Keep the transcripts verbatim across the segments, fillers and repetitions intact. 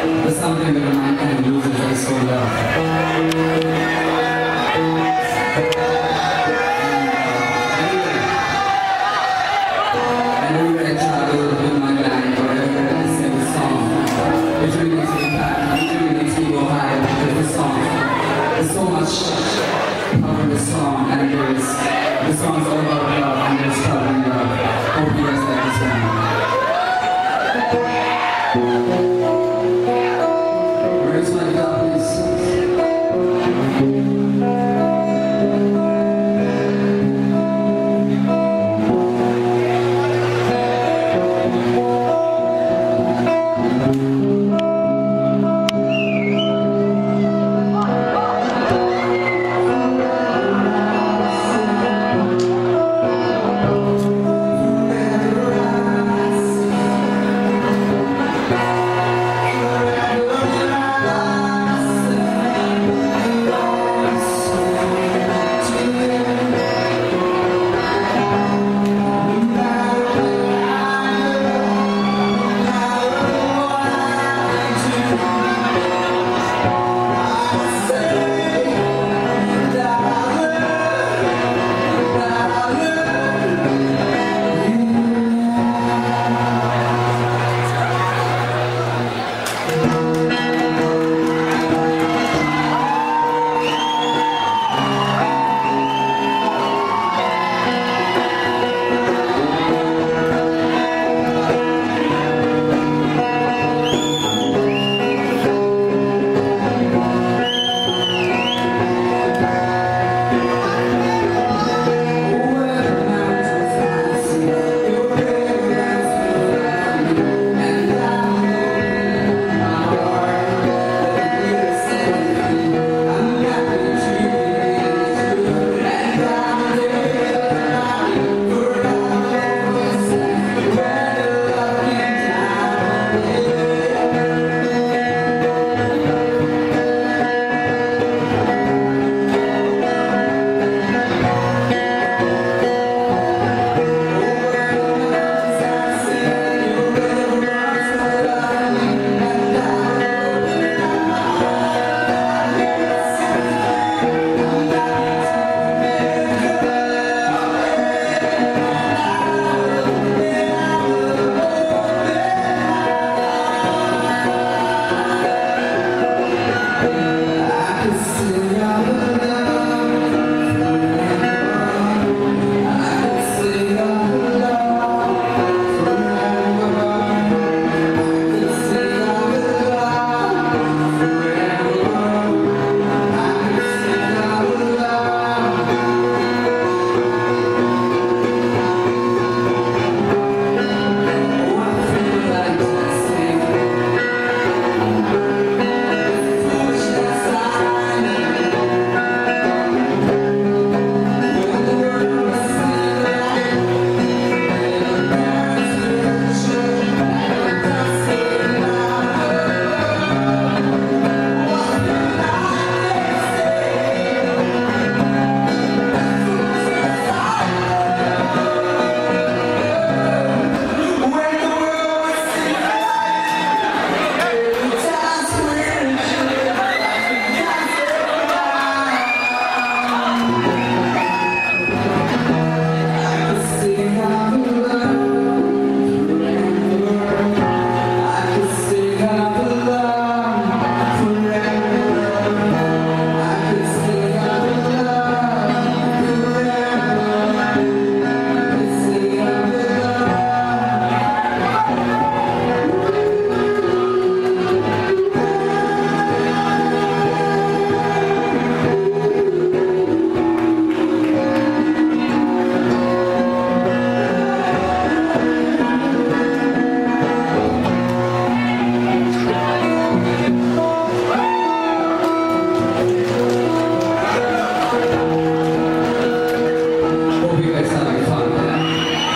There's something that a man can lose if they so love. Whenever I travel with my band or whenever I sing a song, it really makes me back, it really makes me go high because the song, there's so much power in the song, and there's, the song's all about love and there's traveling love. Hope you guys like this one. Where's my love is?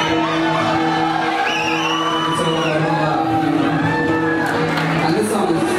song is